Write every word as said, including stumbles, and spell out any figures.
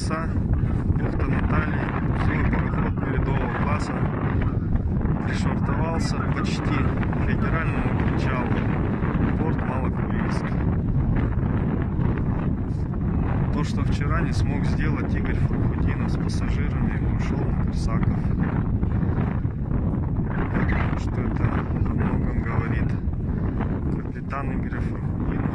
полчаса. Бухта Натальи, свой пароход передового класса пришвартовался почти к федеральному причалу, порт Малокуриевск. То, что вчера не смог сделать Игорь Фархутдинов с пассажирами, ушел на Корсаков. Я думаю, что это о многом говорит. Капитан Игорь Фархутдинов